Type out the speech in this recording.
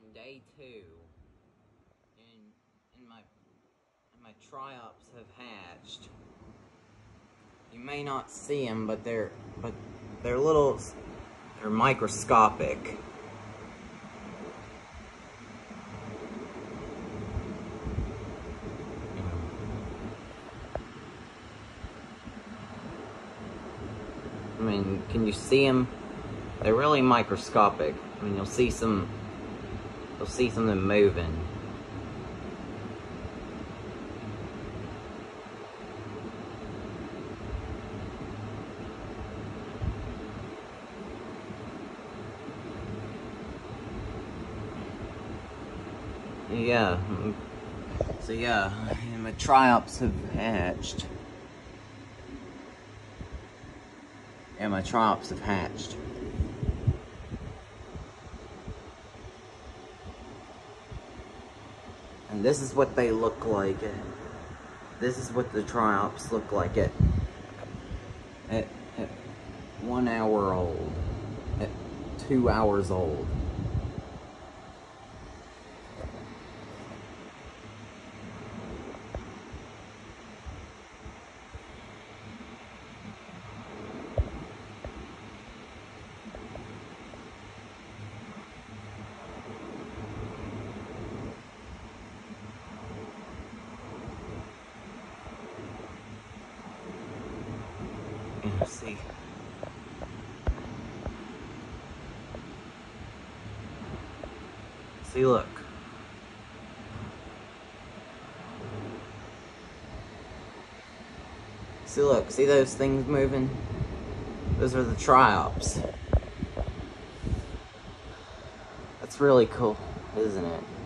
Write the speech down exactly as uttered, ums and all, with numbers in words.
on day two, and, and my and my triops have hatched. You may not see them, but they're but they're little, they're microscopic. I mean, can you see them? They're really microscopic. I mean, you'll see some, you'll see something moving. Yeah. So yeah, my triops have hatched. Yeah, my triops have hatched. And this is what they look like. This is what the triops look like at, at, at one hour old, at two hours old. See, see, look. See, look. See those things moving? Those are the triops. That's really cool, isn't it?